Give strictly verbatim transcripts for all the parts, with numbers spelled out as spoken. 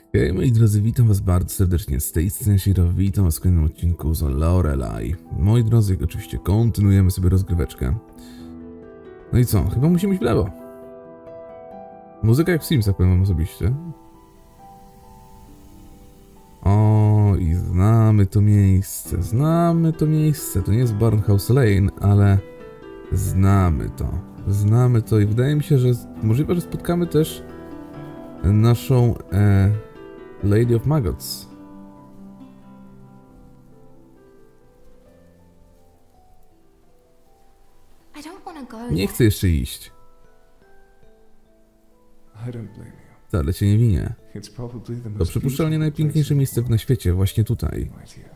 Hej moi drodzy, witam was bardzo serdecznie z tej strony Shiro, witam was w kolejnym odcinku z Lorelei. Moi drodzy, oczywiście kontynuujemy sobie rozgryweczkę. No i co? Chyba musimy iść w lewo. Muzyka jak w Simsach, powiem wam osobiście. O, i znamy to miejsce, znamy to miejsce. To nie jest Barnhouse Lane, ale znamy to. Znamy to i wydaje mi się, że możliwe, że spotkamy też naszą e, Lady of Maggots. Nie chcę jeszcze iść. Wcale cię nie winię. To przypuszczalnie najpiękniejsze miejsce na świecie, właśnie tutaj.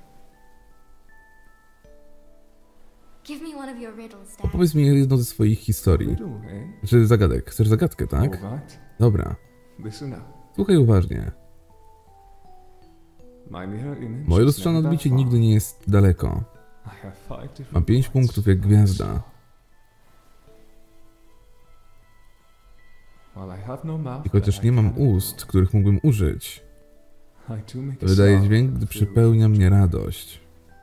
Opowiedz mi jedną ze swoich historii. Czy zagadek? Chcesz zagadkę, tak? Dobra. Słuchaj uważnie. Moje lustrzane odbicie nigdy nie jest daleko. Mam pięć punktów jak gwiazda. I chociaż nie mam ust, których mógłbym użyć, wydaje dźwięk, gdy przepełnia mnie radość.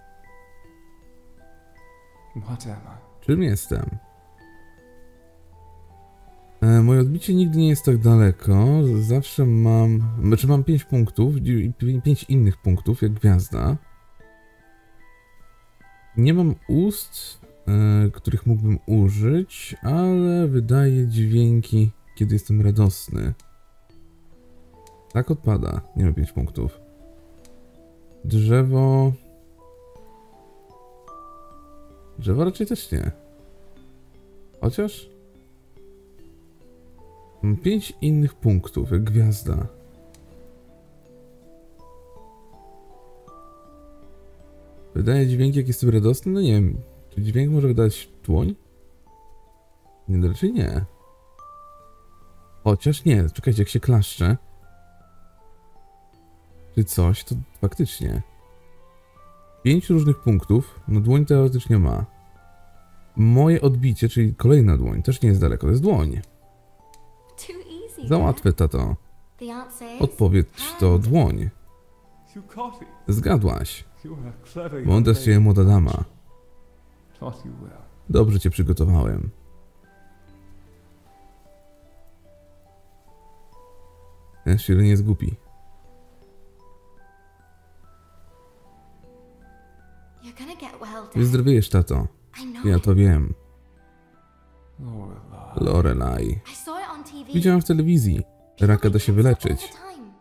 Czym jestem? E, moje odbicie nigdy nie jest tak daleko. Zawsze mam... Znaczy mam pięć punktów i pięć innych punktów, jak gwiazda. Nie mam ust, e, których mógłbym użyć, ale wydaje dźwięki, kiedy jestem radosny. Tak odpada. Nie mam pięć punktów. Drzewo... Drzewo raczej też nie. Chociaż... Mam pięć innych punktów, jak gwiazda. Wydaje dźwięk, jak jestem radosny? No nie wiem. Czy dźwięk może wydać dłoń? Nie, raczej nie. Chociaż nie. Czekajcie, jak się klaszcze. Czy coś, to faktycznie. Pięć różnych punktów. No dłoń teoretycznie ma. Moje odbicie, czyli kolejna dłoń, też nie jest daleko. To jest dłoń. Za łatwe, tato. Odpowiedź to dłoń. Zgadłaś. Mądra z ciebie młoda dama. Dobrze cię przygotowałem. Shiro nie jest głupi. Wyzdrowiejesz, tato. Ja to wiem. Lorelei. Widziałam w telewizji. Raka da się wyleczyć.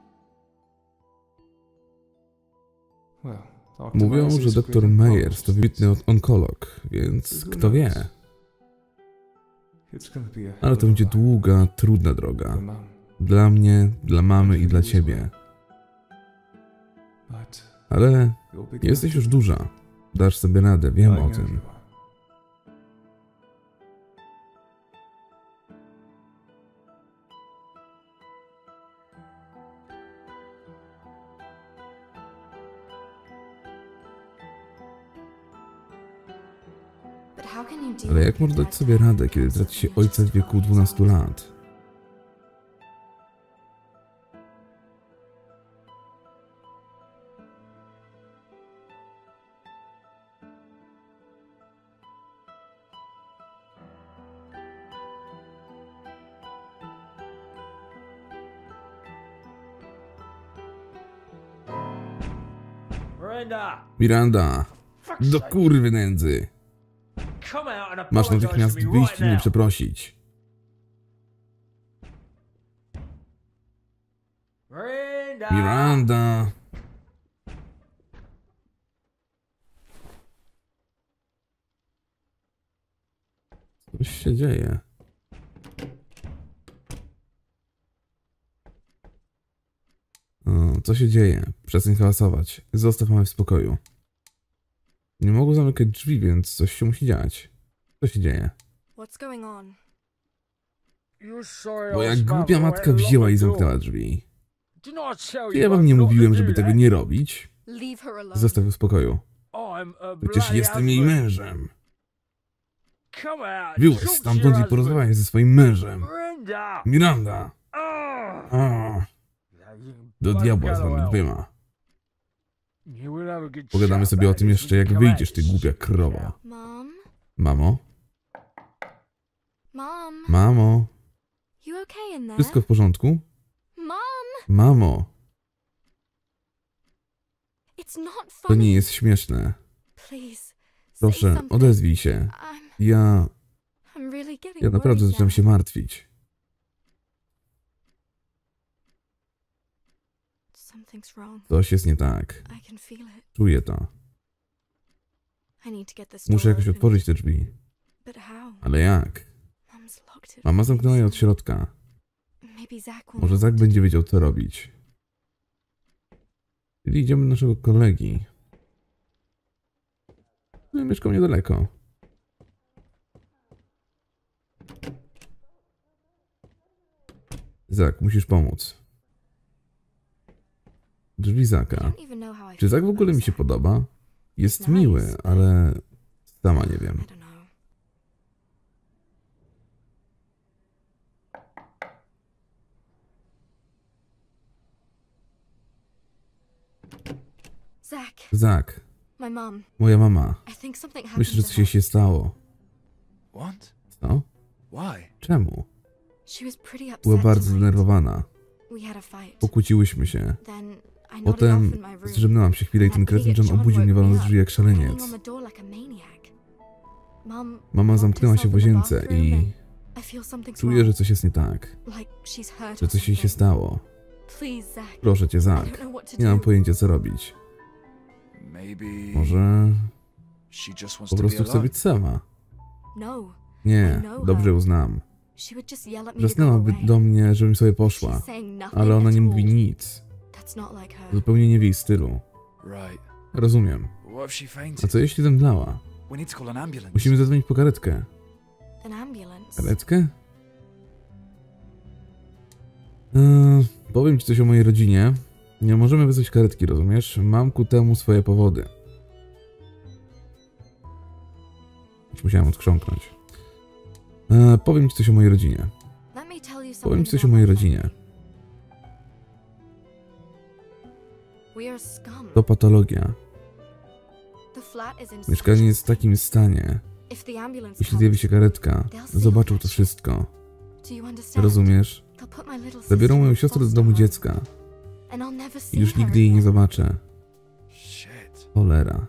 Mówią, że doktor Meyers to wybitny onkolog, więc kto wie. Ale to będzie długa, trudna droga. Dla mnie, dla mamy i dla ciebie. Ale jesteś już duża. Dasz sobie radę, wiem o tym. Ale jak można dać sobie radę, kiedy traci się ojca w wieku dwunastu lat? Miranda! Do kurwy nędzy! Masz natychmiast wyjść i mnie przeprosić. Miranda! Coś się dzieje. O, co się dzieje? Przestań hałasować. Zostaw mamy w spokoju. Nie mogą zamykać drzwi, więc coś się musi dziać. Co się dzieje? Moja głupia matka wzięła i zamknęła drzwi. Ja wam nie mówiłem, żeby tego nie robić. Zostaw ją w spokoju. Przecież jestem jej mężem. Wyłaź stamtąd i porozmawiaj ze swoim mężem. Miranda! O. Do diabła z wami dwiema. Pogadamy sobie o tym jeszcze, jak wyjdziesz, ty głupia krowo. Mom? Mamo? Mom? Mamo? You okay in there? Wszystko w porządku? Mom? Mamo? It's not To funny. nie jest śmieszne. Please, say Proszę, something. odezwij się. I'm, Ja... I'm really getting Ja naprawdę worried zaczynam now. się martwić. Something's wrong. Coś jest nie tak. I can feel it. Czuję to. I need to get this Muszę door jakoś open. otworzyć te drzwi. But how? Ale jak? Mom's locked it. Mama zamknęła je od środka. Maybe Zach will Może know Zach what to będzie do. wiedział, co robić. Czyli idziemy do naszego kolegi. No, mieszkał niedaleko. Zach, musisz pomóc. Drzwi I Zaka. don't even know how I Czy feel Zach w ogóle about mi się Zach. podoba? Jest Nice, miły, but- ale sama nie wiem. I don't know. Zach, Zach, my mom. moja mama. I think something happened Myślę, że to coś her. się stało. What? Co? Why? Czemu? She was pretty upset Była bardzo tonight. zdenerwowana. We had a fight. Pokłóciłyśmy się. Then I nodded off Potem in my room. zdrzemnęłam się chwilę i ten kretyn John obudził mnie waląc drzwi jak szaleniec. Banging on the door like a maniac. Mom Mama locked zamknęła się w herself in the łazience bathroom i and I feel something's czuję, wrong. że coś jest nie tak. Like she's hurt Że or coś jej się something. stało. Please, Zach. Proszę cię, I Zach. don't know what to Nie mam do. pojęcia, co robić. Maybe Może she just wants po to prostu be chce alone. być sama. No. Nie, dobrze ją znam. She would just yell at me to go Wrzasnęłaby away. do mnie, żebym sobie poszła. She's saying nothing Ale ona at nie all. mówi nic. That's not like her. Zupełnie nie w jej stylu. Right. Rozumiem. What if she A fainted? co jeśli zemdlała? We need to call an ambulance. Musimy zadzwonić po karetkę. An ambulance. Karetkę? Eee, powiem ci coś o mojej rodzinie. Nie możemy wezwać karetki, rozumiesz? Mam ku temu swoje powody. Już musiałem odkrząknąć. Eee, powiem ci coś o mojej rodzinie. Let me tell you Powiem something ci coś o about mojej my rodzinie. family. We are scum. To patologia. The flat is in Mieszkanie such a jest w takim stanie. If the ambulance Jeśli comes, zjawi się karetka, zobaczą to wszystko. do you understand? Rozumiesz? They'll put my little Zabiorą sister moją in siostrę do foster domu home, dziecka and I'll never i see już her nigdy jej nie again. zobaczę. Shit. Cholera.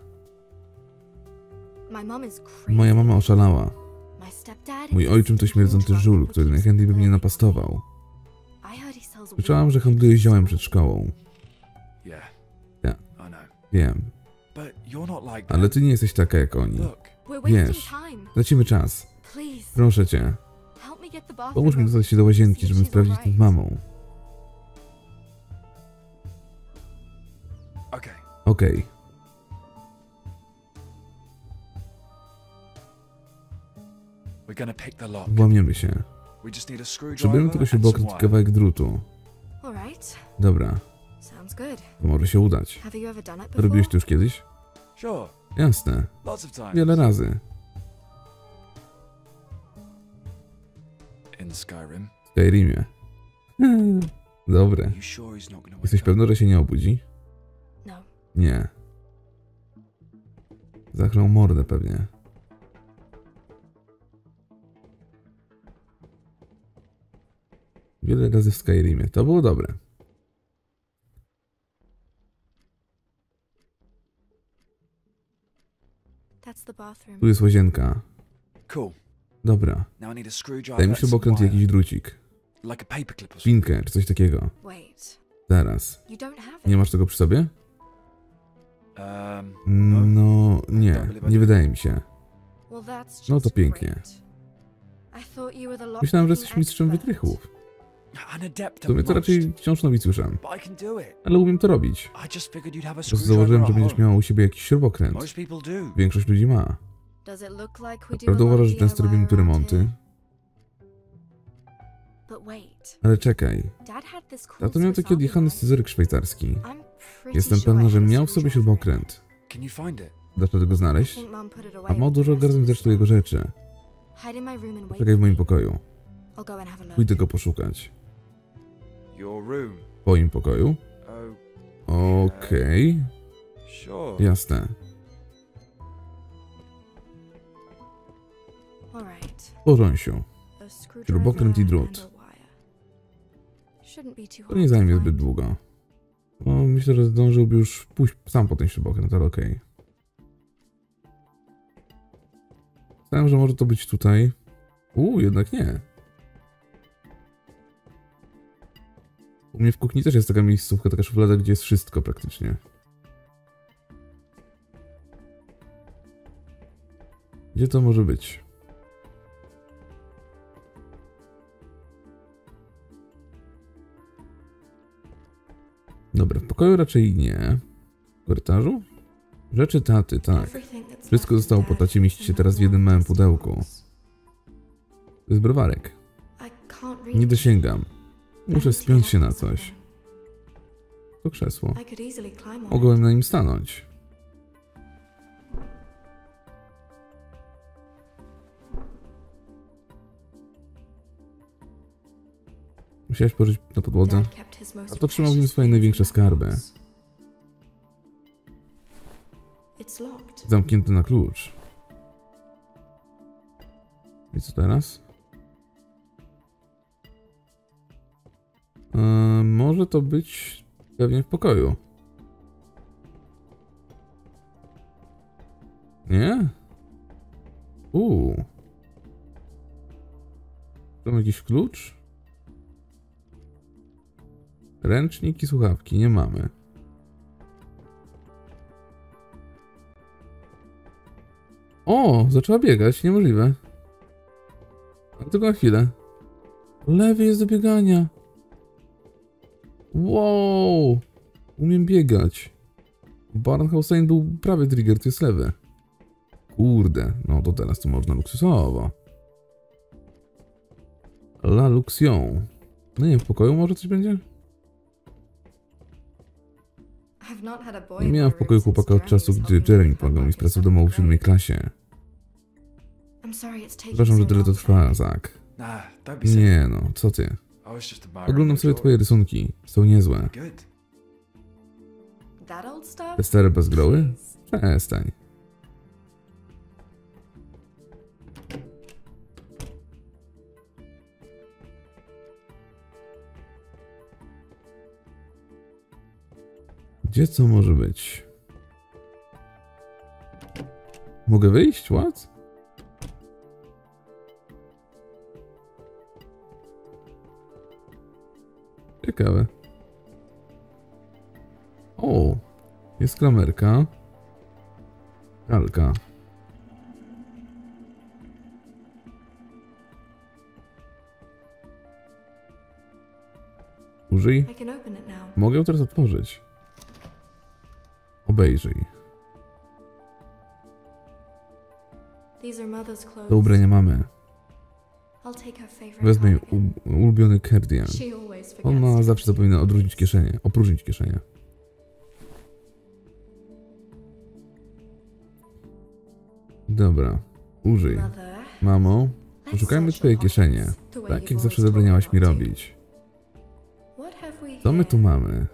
My mom is crazy. Moja mama oszalała. My stepdad Mój is ojczym to a śmierdzący drug żul, dealer który who najchętniej by mnie keeps napastował. I heard he sells Słyszałam, weed. że handluje ziołem przed szkołą. Yeah. Yeah. I know. Wiem. But you're not like Ale that. ty nie jesteś taka jak oni. Look. We're wasting Wiesz, time. tracimy czas. Please, Proszę cię. help me get the bathroom Pomóż mi open. dostać się do łazienki, See if żebym she's sprawdzić alright. z mamą. Okay. Okej. We're gonna pick the lock. Włamiemy się. We just need a screwdriver Potrzebujemy tylko and some śrubokręt i wire. kawałek drutu. All right. Dobra. Sounds good. To może się udać. Have you ever done it before? Robiłeś to już kiedyś? Sure. Jasne. Lots of times. Wiele razy. In Skyrim. W Skyrimie. Dobre. Are you sure he's not gonna wake Jesteś up? pewny, że się nie obudzi? No. Nie. Zachlał mordę pewnie. Wiele razy w Skyrimie. To było dobre. That's the bathroom. Tu jest łazienka. Cool. Dobra. Now I need a screwdriver Daj mi and some śrubokręt i wire. jakiś drucik. Like a paperclip or something. Pinkę, czy coś takiego. Wait. Zaraz. You don't have it. Nie masz tego przy sobie? Um, No, nie. Nie wydaje mi się. Well, that's No to just pięknie. great. I thought you were the Myślałem, że lockpicking jesteś mistrzem expert. wytrychów. an adept W sumie at to most. raczej wciąż nowicjuszem. But I can do it. Ale umiem to robić. I just figured you'd have a Po prostu screwdriver założyłem, at że będziesz home. miała u siebie jakiś śrubokręt. Most people do. Większość ludzi ma. Does it look like we do a Prawda lot uważasz, of że często D I Y robimy tu around remonty? here? But wait. Ale czekaj. Dad had this cool Tato miał Swiss taki Army odjechany knife. scyzoryk szwajcarski. I'm pretty Jestem sure pewna, I że had a miał w sobie screwdriver. śrubokręt. Can you find it? Dasz tego I znaleźć? think Mom put it A away ma with the dużo rest of gardzeń the zresztą jego stuff. rzeczy. Hide in my room and wait Czekaj w for moim me. pokoju. I'll go and have a look. Pójdę go poszukać. Your room. W twoim pokoju? Okej, Sure. jasne. All right. Porząsiu. A screwdriver Śrubokręt i drut. and a wire. Shouldn't be too To hard nie to zajmie find. zbyt długo. No, myślę, że zdążyłby już pójść sam po ten śrubokręt, ale okej. Myślałem, że może to być tutaj. Uuu, jednak nie. U mnie w kuchni też jest taka miejscówka, taka szuflada, gdzie jest wszystko praktycznie. Gdzie to może być? Dobra, w pokoju raczej nie. W korytarzu? Rzeczy taty, tak. Everything that's Wszystko left zostało of po Dad tacie is mieści się in teraz w that jednym one małym plastic pudełku. box. To jest browarek. I can't reach Nie it. dosięgam. Muszę Empty spiąć się na apples coś. again. To krzesło. I could easily climb on Mogłem it. na nim stanąć. Musiałeś położyć na podłodze. Dad kept his most A to trzymał w nim precious swoje things największe in that skarby. box. It's locked. Zamknięty na klucz. I co teraz? Eee, może to być pewnie w pokoju. Nie? Uuu. Tam jakiś klucz? Ręcznik i słuchawki nie mamy. O, zaczęła biegać, niemożliwe. Ale tylko na chwilę. Lewy jest do biegania. Wow! Umiem biegać. Barnhausen był prawie trigger, to jest lewy. Kurde, no to teraz to można luksusowo. La Luxion. No nie wiem, w pokoju może coś będzie? I've not had a boy Nie in miałem my w pokoju room since chłopaka od czasu, Jeremy's gdy helping me Jeremy with pomagał mi z homework pracą in domową w seventh siódmej grade. klasie. I'm sorry it's taking Przepraszam, że so tyle long, to trwa, Zach. Zak. Nah, don't be silly. Nie no, co ty? I was just admiring Oglądam your sobie twoje drawing. rysunki. Są niezłe. Good. That old stuff? Te stare bezgroły? Jeez. Przestań. Gdzie co może być? Mogę wyjść? What? Ciekawe. O! Jest klamerka. Kalka. Użyj. I can open it now. Mogę ją teraz otworzyć. Obejrzyj. These are mother's clothes. Do ubrania mamy. I'll take her favorite Wezmę jej cardigan. u- ulubiony cardigan. She always On forgets ma to zawsze zapomina odróżnić kieszenie, opróżnić kieszenie. Dobra, użyj. Mother, Mamo, let's poszukajmy search twoje your kieszenie. pockets, the way Tak you've jak zawsze always zabraniałaś told mi me not robić. to. What have we Co my tu here? mamy?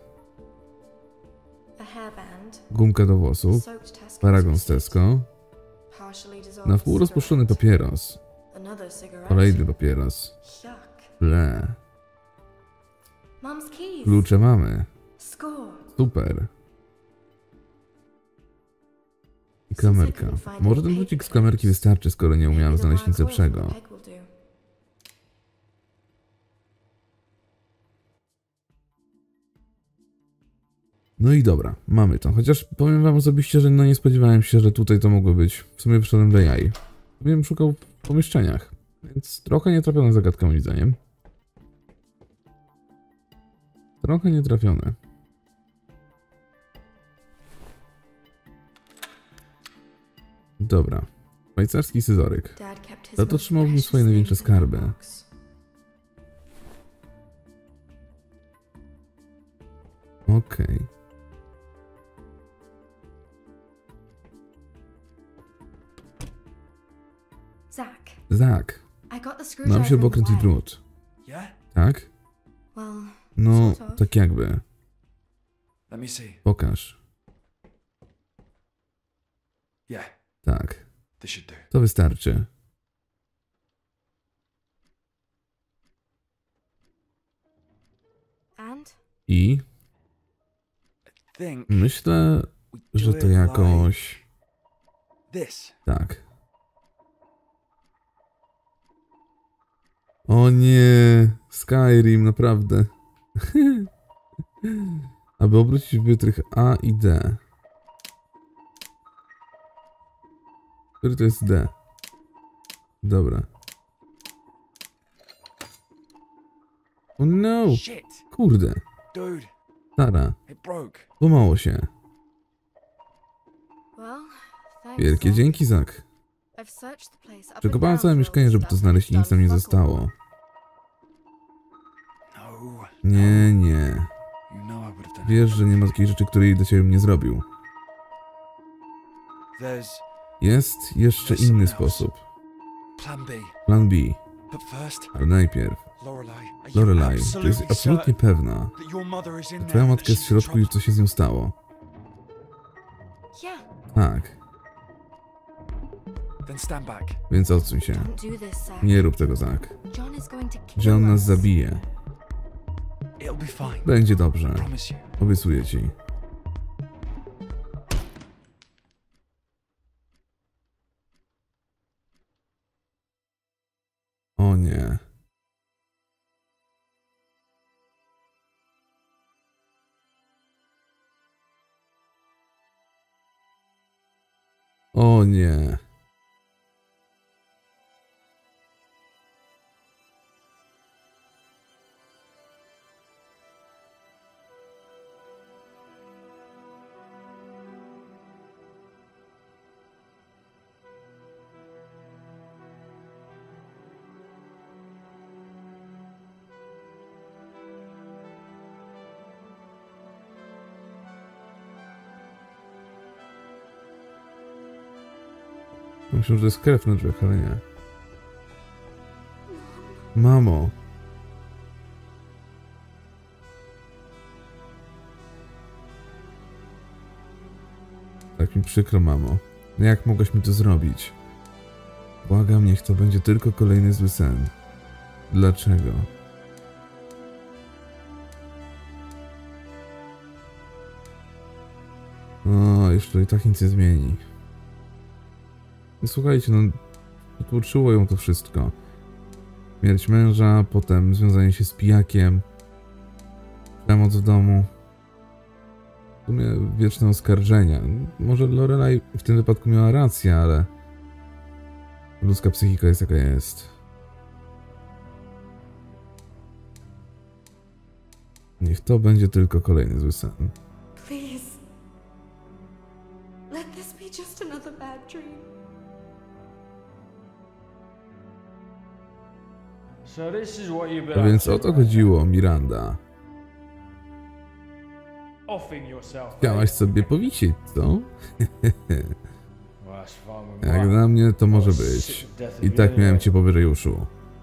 A hairband, Gumka do włosów, soaked Tesco's paragon z receipt, Tesco, partially dissolved na wpół rozpuszczony cigarette, papieros, another cigarette. kolejny papieros. Yuck. Ble, Mum's keys. klucze mamy. Score. Super. I klamerka. Może ten drucik z klamerki wystarczy, skoro nie umiałem Maybe the znaleźć nic black oil from lepszego. the peg will do. No i dobra, mamy to. Chociaż powiem wam osobiście, że no nie spodziewałem się, że tutaj to mogło być. W sumie wyszedłem do jaj. Wiem, szukał w pomieszczeniach. Więc trochę nietrafiona zagadka moim zdaniem. Trochę nietrafione. Dobra. Szwajcarski scyzoryk. Dad kept his Tato most trzymał w nim precious swoje największe things in that skarby. box. Okej. Zach, Zak. I got the screwdriver Mam się and the bokręt i wire. drut. Yeah? Tak? Well, No, sort of. tak jakby. Let me see. Pokaż. Yeah, Tak, this should do. to wystarczy. And? I Think myślę, we że do to it jakoś... like this. Tak. O nie, Skyrim, naprawdę. Aby obrócić wytrych A i D. Który to jest D? Dobra. O no! Shit, Kurde. dude, Stara, it broke. złamało się. Well, thanks, Wielkie Zack. dzięki, Zak. I've searched the place up and Przekopałem down całe for all mieszkanie, this żeby to stuff, znaleźć i nic nam nie done fuck all. zostało. No, Nie, nie. you know I would have done it. Wiesz, że nie ma takiej rzeczy, której dla ciebie bym nie zrobił. There's Jest jeszcze inny sposób. plan B. Plan B. But first, Ale najpierw, Lorelai, are you Lorelai, to jest absolutely absolutnie certain pewna, that your mother is in że there twoja and matka that jest w she's in środku i trouble? co się z nią stało. Yeah, Tak, Then stand back. więc odsuń się. don't do this, Zack. Nie rób tego, Zak. John is going to kill John nas us. zabije. It'll be fine. Będzie dobrze. Promise you. Obiecuję ci. O nie. O nie. Myślę, że to jest krew na drzwiach, ale nie. Mamo. Tak mi przykro, mamo. Jak mogłaś mi to zrobić? Błagam, niech to będzie tylko kolejny zły sen. Dlaczego? O, już to i tak nic nie zmieni. No słuchajcie, no potłoczyło ją to wszystko. Śmierć męża, potem związanie się z pijakiem, przemoc w domu. W sumie wieczne oskarżenia. Może Lorelai w tym wypadku miała rację, ale ludzka psychika jest jaka jest. Niech to będzie tylko kolejny zły sen. Please. Let this be just another bad dream. So this is what you've been A up więc to, o to right? chodziło, Miranda. Offing yourself. Chciałaś eh? sobie powisieć, co? Well, that's fine with Jak mine. dla mnie to może I'll być. sit to death of I you tak miałem anyway. cię powyżej uszu.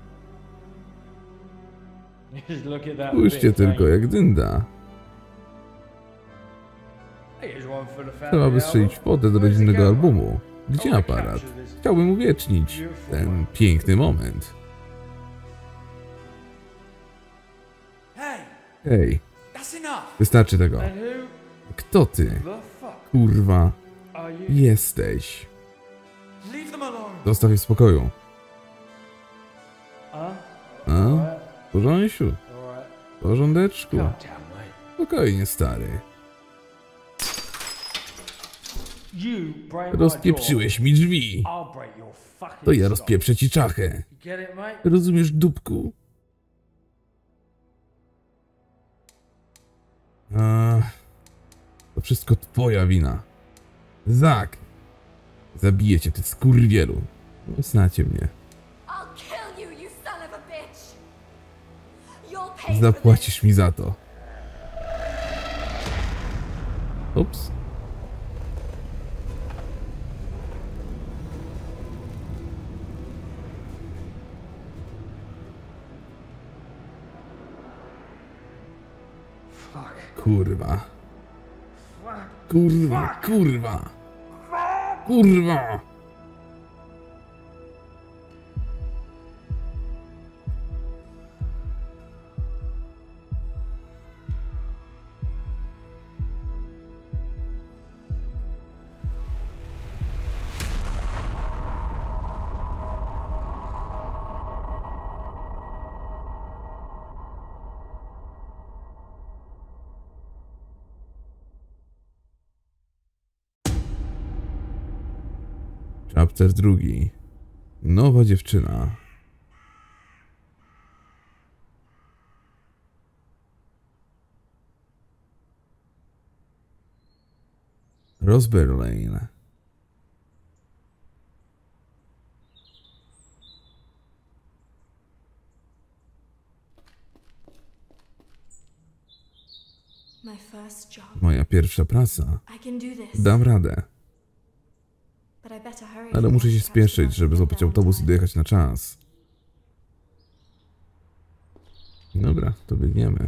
Just look at that Spójrzcie bit, tylko, ain't jak dynda. you? Here's one for the family Trzeba by strzelić album. fotę do Where's the rodzinnego camera? albumu. I Gdzie wanna aparat? capture this Chciałbym uwiecznić beautiful ten moment. piękny moment. Hey, Hej, that's enough. wystarczy tego. And who Kto ty, the fuck kurwa, are you? jesteś? Leave them alone. Zostaw je w spokoju. Huh? A? Alright, Porządsiu, alright. porządeczku. Calm down, mate. Spokojnie, stary. You break my Rozpieprzyłeś mi drzwi. door, I'll break your fucking To ja skull. rozpieprzę ci czachę. You get it, mate? Rozumiesz, dupku? A, to wszystko twoja wina. Zak! Zabiję cię, ty skurwielu. No, znacie mnie. I'll kill you, you son of a bitch. You'll pay for this. Zapłacisz mi za to. Ups. Fuck. Kurwa. Kurwa, kurwa! Kurwa! Chapter drugi. Nowa dziewczyna. Roseberry Lane. My first job. Moja pierwsza praca. I can do this. Dam radę. But I better hurry. Ale muszę się spieszyć, żeby złapać autobus i dojechać na czas. Dobra, to biegniemy.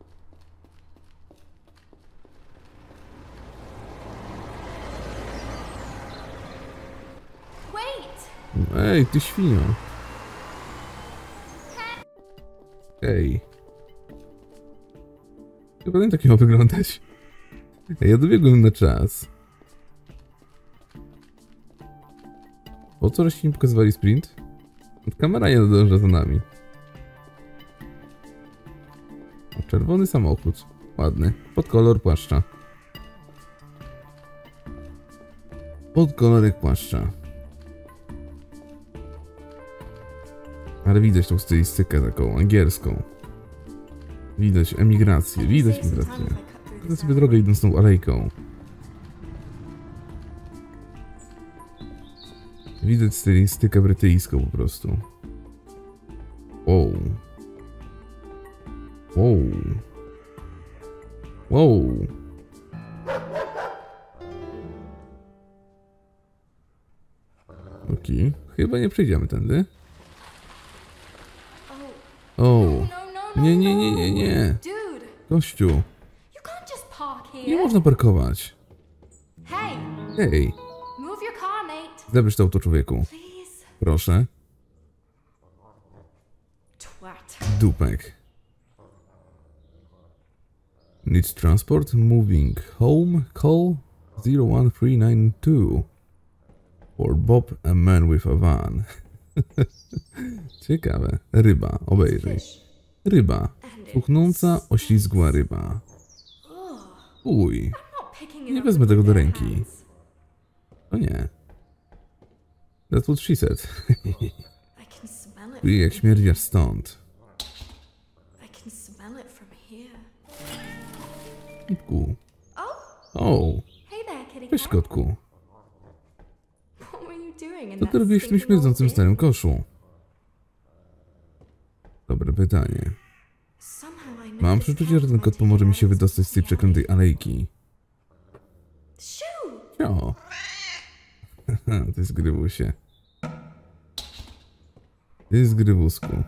Wait! Ej, ty świnio. Ej. Chyba nie tak miało wyglądać. Ej, ja dobiegłem na czas. Po co żeście mi pokazywali sprint? Kamera nie nadąża za nami. O, czerwony samochód. Ładny. Pod kolor płaszcza. Pod kolorek płaszcza. Ale widać tą stylistykę taką angielską. Widać emigrację, widać migrację. Widzę sobie drogę idąc tą alejką. Widać stylistykę brytyjską po prostu. Wow. Wow. Wow. Okej, chyba nie przejdziemy tędy. O. Nie, nie, nie, nie, nie. Dude, Gościu, you can't just park nie here. można parkować. Hey, Hej, move your car, mate. zabierz to auto, człowieku. Please. Proszę. Twat. Dupek. Needs transport, moving home, call zero one three nine two. For Bob, a man with a van. Ciekawe. Ryba, obejrzyj. Fish. Ryba. Puchnąca, oślizgła ryba. Uj, Not picking it nie up wezmę with tego my do bare ręki. hands. O nie. That's what she said. I can smell it. Uj, jak śmierdziasz stąd. I can smell it from here. Kotku. Oh, O, hey there, kitty cześć cat. kotku. What were you doing in Co that ty robiłeś w tym stinking old śmierdzącym bin? starym koszu? Dobre pytanie. Somehow I Mam noticed przeczucie, że ten kot Catwoman pomoże mi taking się out wydostać z tej the przeklętej alejki. Shoo! O. Ty zgrywusie. Ty zgrywusku. Run!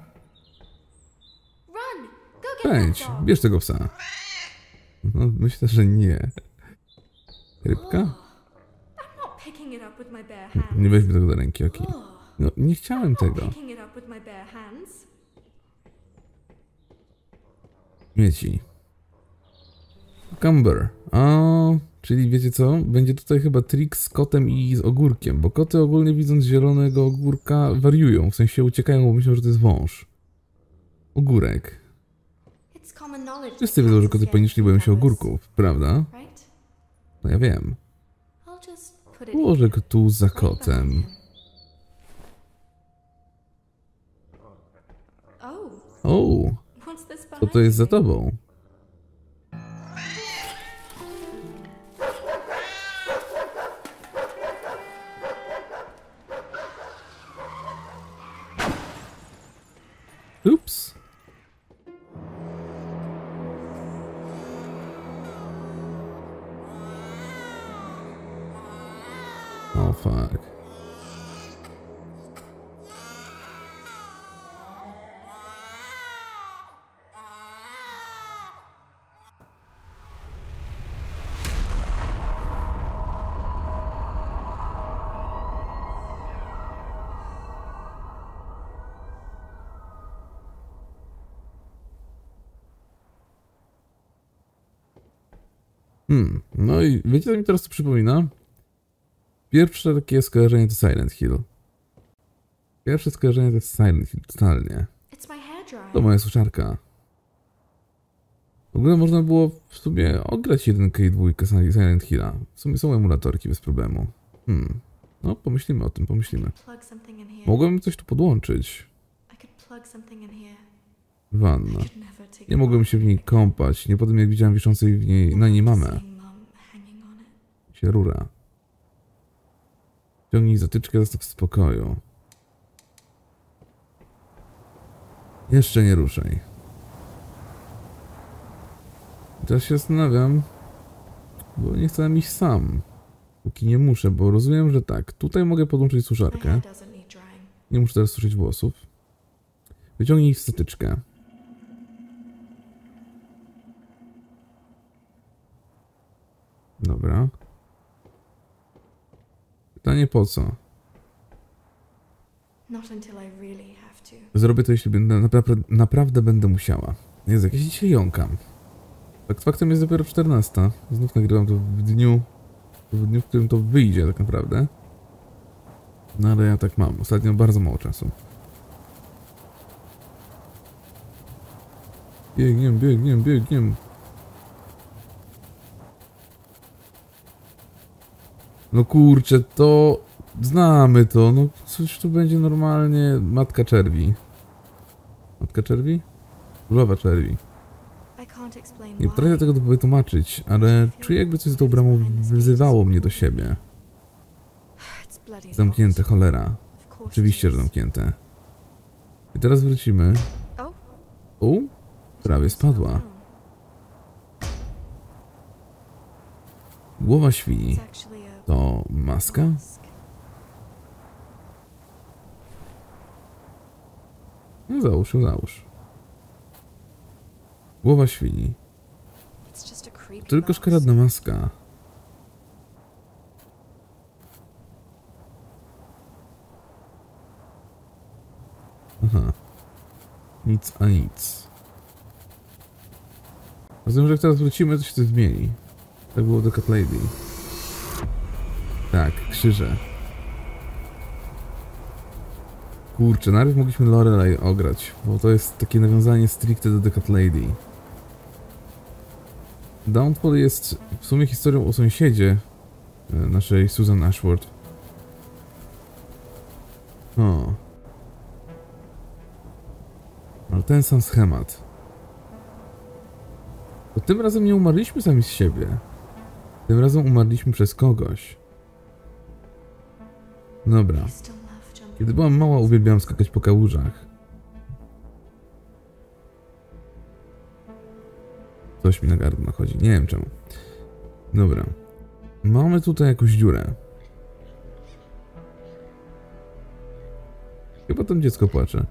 Go get that Pędź, dog. bierz tego psa. No, myślę, że nie. Rybka? I'm not picking it up with my bare hands. Nie weźmy tego do ręki, okej. No, nie chciałem Not tego. picking it up with my bare hands. Mieci. Cucumber. O, czyli wiecie co? Będzie tutaj chyba trik z kotem i z ogórkiem, bo koty ogólnie widząc zielonego ogórka wariują, w sensie uciekają, bo myślą, że to jest wąż. Ogórek. It's common knowledge. Wszyscy that wiedzą, że cats koty are panicznie boją się scared of ogórków, prawda? cucumbers, Right? No ja wiem. I'll just put it Położę go tu za right behind kotem. him. Oh, O, what's this co behind to jest za you? tobą? Ups. Oh fuck. Hmm, no i wiecie co mi teraz to przypomina? Pierwsze takie skojarzenie to Silent Hill. Pierwsze skojarzenie to jest Silent Hill, totalnie. It's my hairdryer. To moja suszarka. W ogóle można było w sumie ograć jedynkę i dwójkę Silent Hilla. W sumie są emulatorki bez problemu. Hmm. No, pomyślimy o tym, pomyślimy. Plug something in here. Mogłem coś tu podłączyć. I could plug something in here. Wanna. Could never take Nie mogłem się w niej kąpać. Nie po tym, jak widziałem wiszącej w niej, na niej mamę. Seeing mum hanging on it. Się rura. Ciągnij zatyczkę, zostaw w spokoju. Jeszcze nie ruszaj. Teraz się zastanawiam, bo nie chcę iść sam. Póki nie muszę, bo rozumiem, że tak. Tutaj mogę podłączyć My suszarkę. hair doesn't need drying. Nie muszę teraz suszyć włosów. Wyciągnij statyczkę. Dobra. Pytanie po co? Not until I really have to. Zrobię to, jeśli będę naprawdę, naprawdę będę musiała. Jest jakieś dzisiaj jąkam. Fakt faktem jest dopiero czternasta. Znów nagrywam to w dniu, w dniu, w którym to wyjdzie tak naprawdę. No ale ja tak mam. Ostatnio bardzo mało czasu. Biegiem, biegiem, biegiem. No kurczę, to... Znamy to. No coś tu będzie normalnie... Matka czerwi. Matka czerwi? Królowa czerwi. I can't explain Nie why. potrafię tego wytłumaczyć, ale czuję, jakby coś za tą bramą wyzywało mnie do siebie. It's bloody Zamknięte, cholera. locked. Of course Oczywiście, it że is. zamknięte. I teraz wrócimy. Oh, O, prawie spadła. Głowa świni. it's actually a To maska? mask. No załóż ją, załóż. Głowa świni. It's just a creepy Tylko mask. szkaradna maska. Aha. Nic a nic. Rozumiem, że jak teraz wrócimy, to się coś zmieni. Tak było do Cat Lady. Tak, krzyże. Kurczę, najpierw mogliśmy Lorelei ograć, bo to jest takie nawiązanie stricte do The Cat Lady. Downfall jest w sumie historią o sąsiedzie e, naszej Susan Ashworth. O. Ale ten sam schemat. To tym razem nie umarliśmy sami z siebie. Tym razem umarliśmy przez kogoś. Dobra. I still love jumping. Kiedy byłam mała, uwielbiałam skakać po kałużach. Coś mi na gardło nachodzi. Nie wiem czemu. Dobra. Mamy tutaj jakąś dziurę. Chyba tam dziecko płacze.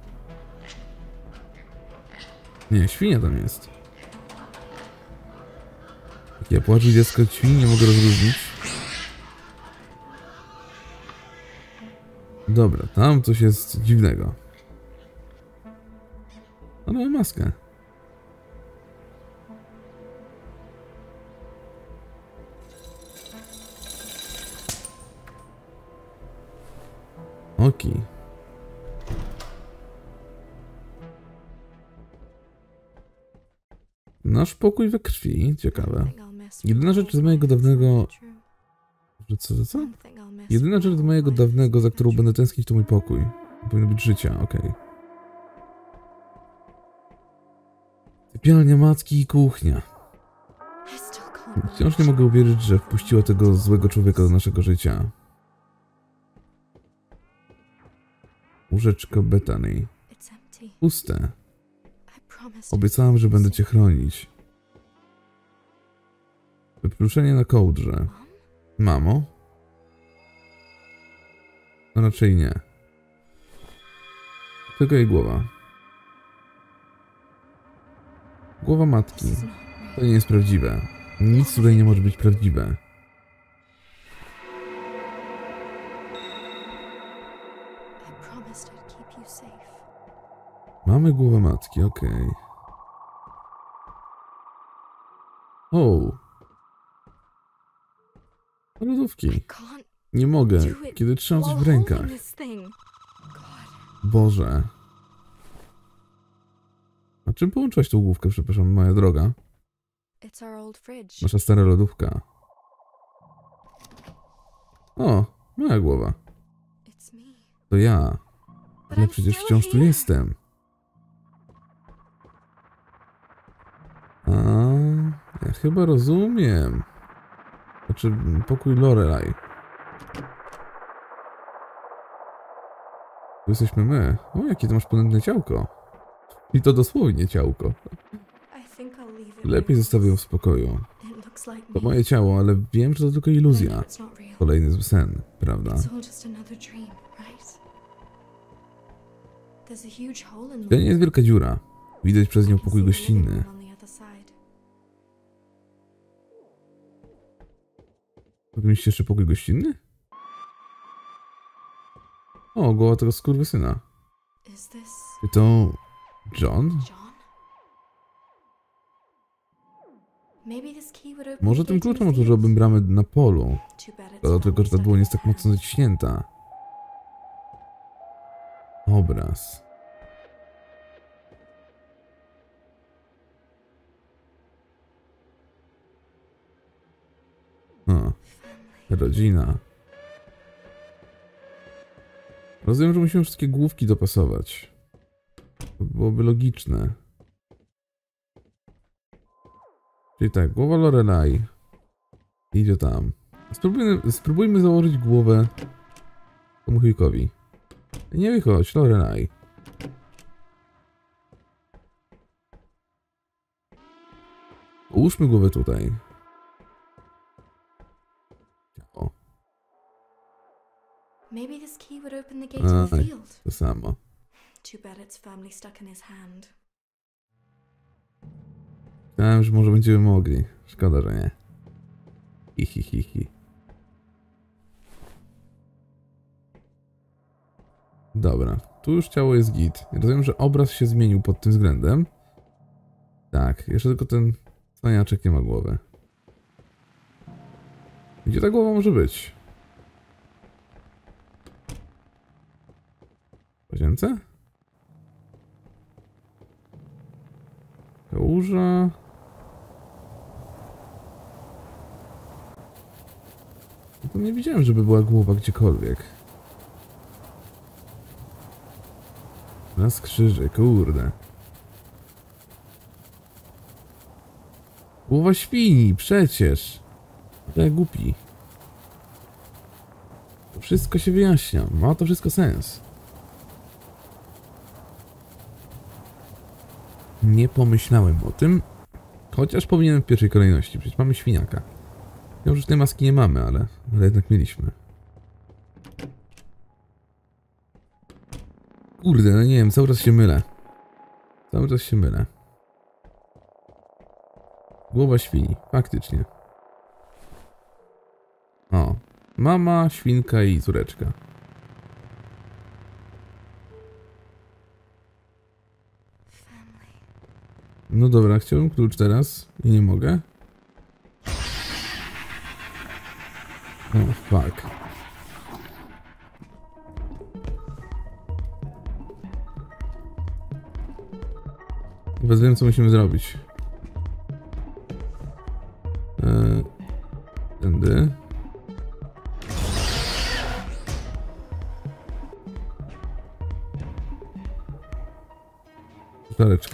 Nie, świnia tam jest. Jak ja płaczę dziecko od świni, nie mogę rozróżnić. Dobra, tam coś jest dziwnego. Ale mamy maskę. Okej. Nasz pokój we krwi, ciekawe. Think I'll miss Jedyna rzecz z mojego It's dawnego... true. Że co, co, co? One thing I'll miss Jedyna rzecz z mojego dawnego, za którą będę tęsknić, to mój pokój. Powinno być życia, okej. Sypialnia matki i kuchnia. I still can't Wciąż nie mogę uwierzyć, że wpuściła tego złego człowieka do naszego życia. Łóżeczko Bethany. It's empty. Puste. I promised. Obiecałam, że będę cię chronić. Wypruszenie na kołdrze. Mamo? No raczej nie. Tylko jej głowa. Głowa matki. This is not real. To nie jest prawdziwe. Nic tutaj nie może być prawdziwe. I promised I'd keep you safe. Mamy głowę matki, okej. O! lodówki. Can't Nie mogę, do it kiedy trzymam coś while w rękach. holding this thing. God. Boże. A czym połączyłaś tą główkę, przepraszam, moja droga? It's our old fridge. Nasza stara lodówka. O, moja głowa. It's me. To ja. But Ale I'm przecież still wciąż tu here. jestem. A, ja chyba rozumiem. Znaczy, pokój Lorelai. Tu jesteśmy my. O, jakie ty masz ponętne ciałko. I to dosłownie ciałko. I think I'll leave it Lepiej where zostawię ją w it is. spokoju. It looks like To me. moje ciało, ale wiem, że to tylko But I know iluzja. it's not real. Kolejny zły sen, prawda? It's all just another dream, right? There's a huge hole in To nie jest wielka dziura. Widać przez nią pokój gościnny. Powinniście jeszcze pokój gościnny? O, głowa tego skurwysyna. Is this Czy to John? John? Maybe this key would open Może the tym gate in kluczem the otworzyłbym field. bramę na polu. Too bad it's To tylko, że ta always dłoń like jest tak that. mocno zaciśnięta. Obraz. O, rodzina. Rozumiem, że musimy wszystkie główki dopasować. To byłoby logiczne. Czyli tak, głowa Lorelai idzie tam. Spróbujmy, spróbujmy założyć głowę temu chujkowi. Nie wychodź, Lorelai. Ułóżmy głowę tutaj. O, Maybe this key would open the gate in the Aj. field. to samo. Too bad it's firmly stuck in his hand. Myślałem, że może będziemy mogli. Szkoda, że nie. Hi, hi, hi, hi. Dobra, tu już ciało jest git. Rozumiem, że obraz się zmienił pod tym względem. Tak, jeszcze tylko ten cwaniaczek nie ma głowy. Gdzie ta głowa może być? W łazience? Kałuża. No to nie widziałem, żeby była głowa gdziekolwiek. Na skrzyży, kurde. Głowa świni, przecież. Tak głupi. To wszystko się wyjaśnia. Ma to wszystko sens. Nie pomyślałem o tym. Chociaż powinienem w pierwszej kolejności. Przecież mamy świniaka. Ja już tej maski nie mamy, ale, ale jednak mieliśmy. Kurde, no nie wiem, cały czas się mylę. Cały czas się mylę. Głowa świni, faktycznie. O, mama, świnka i córeczka. No dobra, chciałbym klucz teraz i nie mogę. O, fuck. Chyba wiem, co musimy zrobić. Eee, tędy. Szklareczka.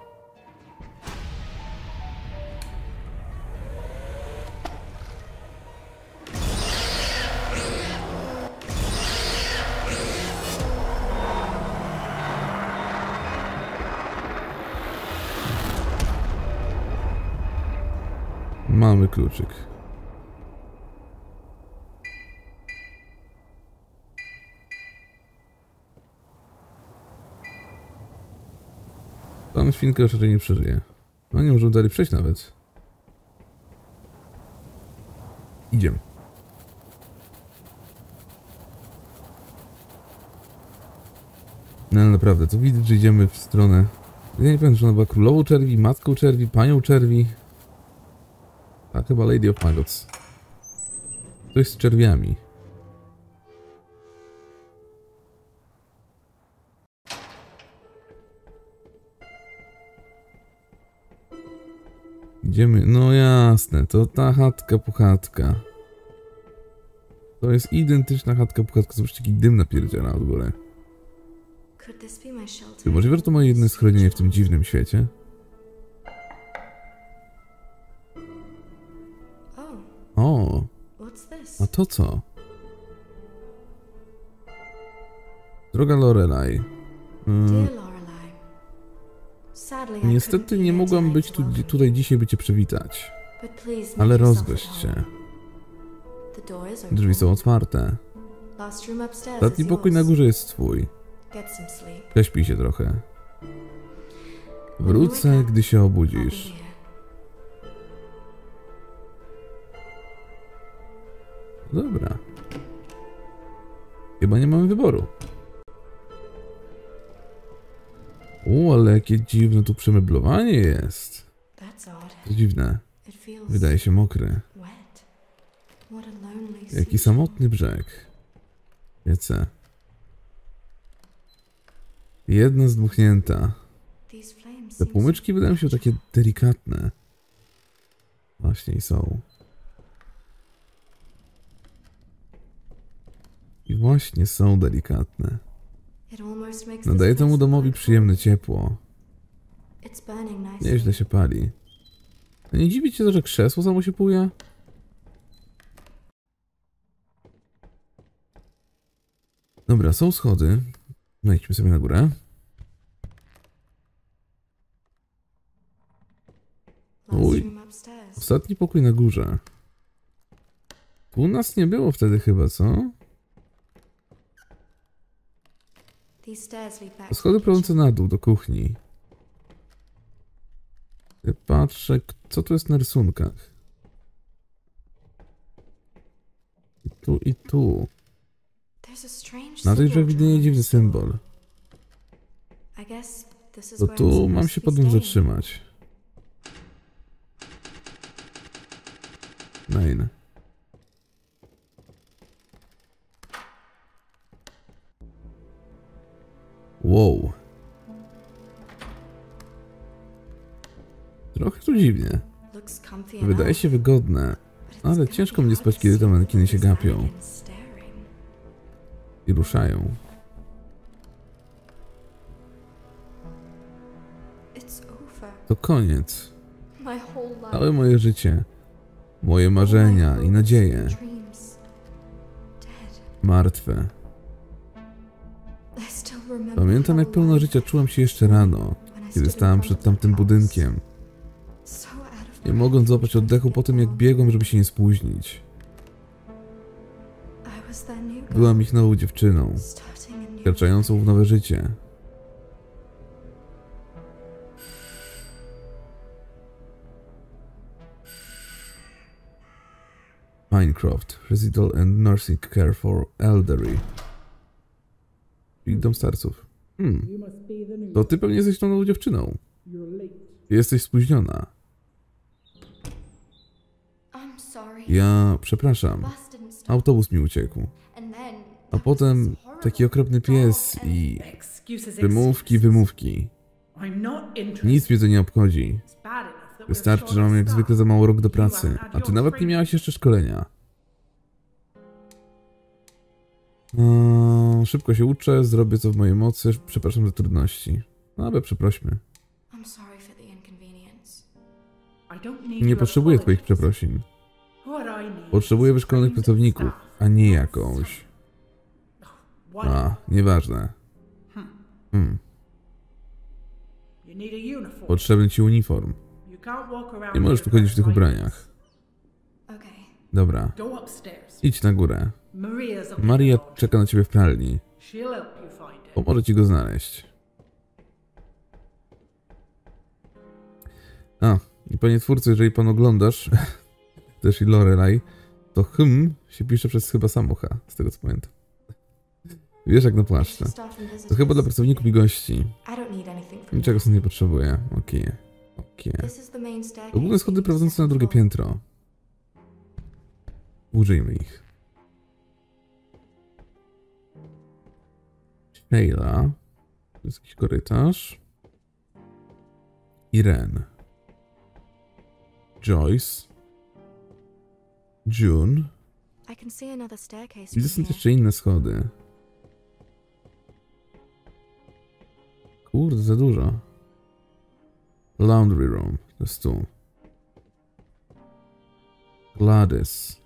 Mamy kluczyk. Pan świnka już raczej nie przeżyje. No nie możemy dalej przejść nawet. Idziemy. No ale naprawdę, to widać, że idziemy w stronę... Ja nie pamiętam, że ona była królową czerwi, matką czerwi, panią czerwi. A chyba Lady of Maggots. Coś z czerwiami. Idziemy, no jasne, to ta chatka puchatka. To jest identyczna chatka puchatka, zobaczcie jaki dym napierdziela od góry. Could this be my shelter? Czy możliwe, że to moje jedyne schronienie w tym dziwnym świecie? Oh, O, what's this? a to co? Droga Lorelai. Mm, Dear Lorelei, sadly I niestety couldn't be nie here mogłam tonight być to tu, welcome tutaj you, dzisiaj, by cię przywitać. but please make Ale yourself rozgość at się. home. The door is open. Drzwi są otwarte. Last room upstairs Ostatni is pokój na yours. górze jest twój. Get some sleep. Prześpij się trochę. Wrócę, gdy się I'll be obudzisz. here. Dobra. Chyba nie mamy wyboru. U, ale jakie dziwne tu przemeblowanie jest. That's odd. To dziwne. It feels Wydaje się mokry. wet. What a lonely Jaki seashore. samotny brzeg. Wiece. Jedna zdmuchnięta. These flames Te seem płomyczki so wydają się fragile. takie delikatne. Właśnie i są. I właśnie są delikatne. It almost makes Nadaje this temu place domowi look przyjemne ciepło. It's burning nicely. Nieźle się pali. A nie dziwi cię to, że krzesło samo się puja? Dobra, są schody. Wejdźmy sobie na górę. Last Uj. room upstairs. Ostatni pokój na górze. Tu nas nie było wtedy chyba, co? These stairs lead back To to schody the prowadzące na dół, do kuchni. Ja patrzę, co tu jest na rysunkach. I tu, i tu. There's a strange Na tych symbol drzwiach widnieje drawn on dziwny the door. symbol. I guess this is To where I'm tu supposed mam to się be potem staying. zatrzymać. Nine. Wow. Trochę tu dziwnie. Looks comfy Wydaje enough, się wygodne, but it's ale gonna ciężko be mnie hard spać, to kiedy te sleep manekiny with się this gapią mannequin staring. i ruszają. It's over. To koniec. My whole life. Całe moje życie, moje marzenia i nadzieje Dreams. Dead. martwe. I still remember Pamiętam, jak how pełna alive życia czułam się jeszcze rano, when I kiedy stood in stałam front przed of tamtym that house. budynkiem, So out of nie breath. mogąc złapać oddechu po tym, jak biegłam, żeby się nie spóźnić. I was that new girl, Byłam ich nową dziewczyną, starting a new wkraczającą w nowe życie. Minecraft, Residential and Nursing Care for Elderly. Czyli dom starców. Hmm, You must be the new. to ty pewnie jesteś tą nową dziewczyną. You're late. Jesteś spóźniona. I'm sorry. Ja przepraszam. Bus didn't stop. Autobus mi uciekł. And then A potem taki okropny pies i Excuses. wymówki, excuses. wymówki. I'm not interested. Nic mnie to nie obchodzi. It's bad enough that we're Wystarczy, short że mam of jak staff. zwykle za mało rok do You pracy, haven't had a ty your nawet nie training. miałaś jeszcze szkolenia. Eee, szybko się uczę, zrobię co w mojej mocy, przepraszam za trudności. No ale przeprośmy. I'm sorry for the inconvenience. I don't need Nie your potrzebuję twoich apologies. przeprosin. What I need Potrzebuję is wyszkolonych trained pracowników, staff. a nie jakąś. What? A, nieważne. Hmm, You need a uniform. potrzebny ci uniform. You can't walk around Nie możesz tu here chodzić w tych dressed like ubraniach. Okay. Dobra, this. Go upstairs. idź na górę. Maria's up Maria there. czeka na ciebie w pralni. She'll help you find it. Pomoże ci go znaleźć. A, i panie twórco, jeżeli pan oglądasz, też i Lorelai, to hm się pisze przez chyba samo H, z tego co pamiętam. Wiesz jak na płaszcze. Staff and To visitors. chyba dla pracowników i gości. I don't need anything from Niczego you. stąd nie potrzebuję. Okej. Okej. This is the main staircase. To główne schody leading to prowadzące na second drugie floor. piętro. Użyjmy ich. Sheila. To jest jakiś korytarz. Irene. Joyce. June. I can see another staircase Widzę from są here. jeszcze inne schody. Kurde, za dużo. Laundry room. To jest tu. Gladys.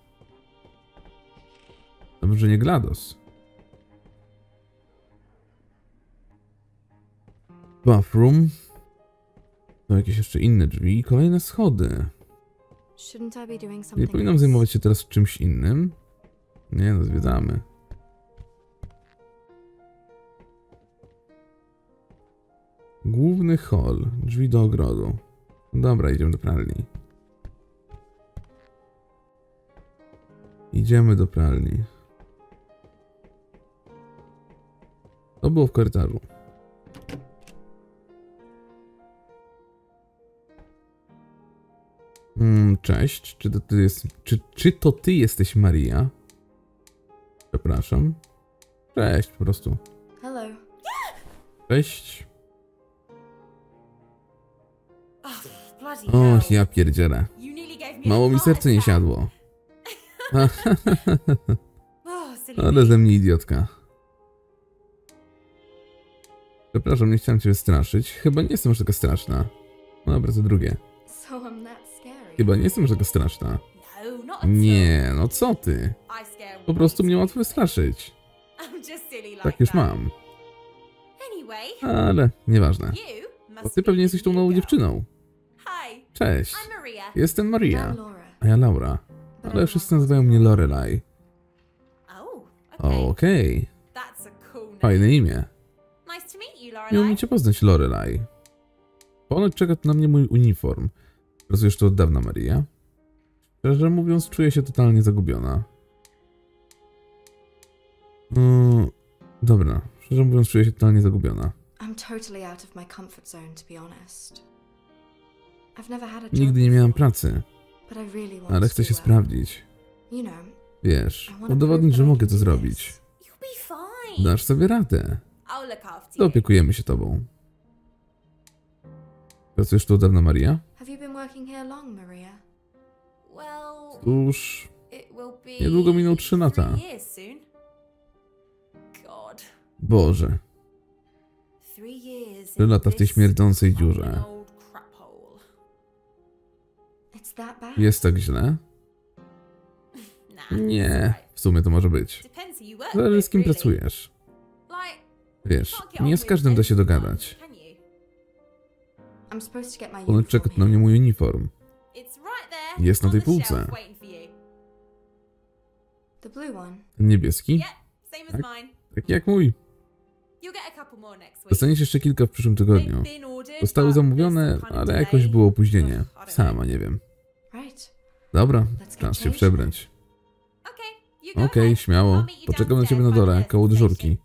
Dobrze, nie GLaDOS. Bathroom. To jakieś jeszcze inne drzwi i kolejne schody. Shouldn't I be doing Nie something powinnam else? zajmować się teraz czymś innym. Nie no, zwiedzamy. Główny hall. Drzwi do ogrodu. Dobra, idziemy do pralni. Idziemy do pralni. To było w korytarzu. Mm, cześć. Czy to ty jest, czy, czy to ty jesteś Maria? Przepraszam. Cześć, po prostu. Hello. Cześć. Oh, bloody O, hell. ja pierdzielę. You nearly gave me Mało a mi heart serce nie attack. siadło. Oh, silly Ale me. ze mnie idiotka. Przepraszam, nie chciałem cię straszyć. Chyba nie jestem aż taka straszna. No dobra, to drugie. So I'm that scary. Chyba nie jestem aż taka straszna. No, not at all. Nie, no co ty? I scare Po prostu way mnie too łatwo wystraszyć. I'm just silly like Tak już that. mam. Anyway, Ale nieważne. you Bo must ty be pewnie the jesteś tą new małą girl. dziewczyną. Hi, Cześć. I'm Maria. Jestem Maria. I'm Laura. A ja Laura. Ale wszyscy nazywają mnie Lorelai. Oh, O, okay. okej. That's a cool name. Fajne imię. Nice to meet you, Miło Lorelai. mi cię poznać, Lorelai. Ponoć czeka na mnie mój uniform. Pracujesz tu od dawna, Maria? Szczerze mówiąc, czuję się totalnie zagubiona. Mm, dobra. Szczerze mówiąc, czuję się totalnie zagubiona. I'm totally out of my comfort zone, to be honest. I've never had a job Nigdy nie miałam before, pracy, but I really want ale to chcę do się well. sprawdzić. You know, Wiesz, I wanna udowodnić, prove że that I mogę can to do zrobić. this. You'll be fine. Dasz sobie radę. I'll look after you. Zaopiekujemy się tobą. Pracujesz tu od dawna, Maria? Have you been working here long, Maria? Well, Cóż, it will be niedługo miną trzy lata. three years soon. God. Boże. Three years Trzy in lata w tej this śmierdzącej common dziurze. old crap hole. It's that bad? Jest tak źle? Nah, Nie, it's alright. w sumie to może być. Depends who you work Zależy z with, kim really. pracujesz. Like, Wiesz, can't get on nie z with każdym da się everyone, dogadać. can you? I'm supposed to get my Ponoć czeka uniform na mnie here. mój uniform. It's right there. Jest na on tej the półce. shelf waiting for you. The blue one. Niebieski? Yep, same as Tak. mine. Taki jak mój. You'll get a couple more next week. Dostaniesz jeszcze kilka w przyszłym tygodniu. They've been ordered, Zostały but zamówione, there's some kind of ale jakoś delay. było opóźnienie. Ugh, I don't Sama know. nie wiem. Right. Dobra, Let's get czas się changed przebrać. Okay, you go Okej, ahead. śmiało. I'll meet you Poczekam na ciebie na downstairs by dole, the koło station. dyżurki.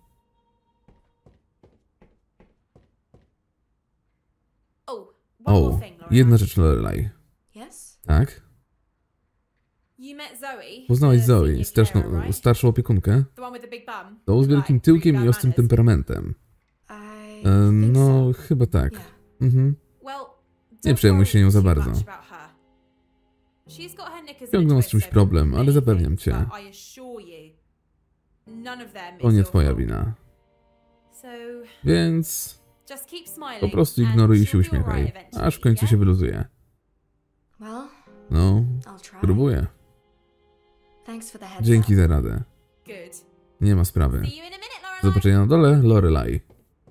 Oh, one more O, thing, Lorelai. jedna rzecz, Lorelai. Yes? Tak? You met Zoe. Poznałaś the Zoe, senior starszą, carer, right? starszą opiekunkę. The one with the big bum. Tą z and, wielkim like, tyłkiem really i bad ostrym manners. temperamentem. I E, think no, so. chyba tak. Yeah. Mhm. Well, Nie don't przejmuj się worry nią za too bardzo. much about her. She's got her knickers in a Ciągną z twist czymś over problem, ale many zapewniam things, cię. but I assure you, none of them To is nie your twoja fault. wina. So, Więc just keep smiling po prostu and ignoruj i she'll się be uśmiechaj. alright eventually, Aż w końcu yeah? się wyluzuje. Well, No, I'll try. próbuję. Thanks for the heads Dzięki up. za radę. Good. Nie ma sprawy. See you in a minute, Do Lorelai. zobaczenia na dole, Lorelai.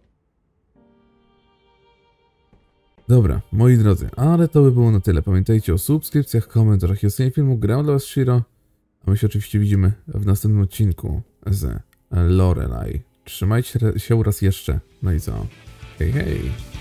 Dobra, moi drodzy, ale to by było na tyle. Pamiętajcie o subskrypcjach, komentarzach i ocenie filmu. Gram dla was Shiro. A my się oczywiście widzimy w następnym odcinku z Lorelai. Trzymajcie się raz jeszcze. No i co? Hej, hej!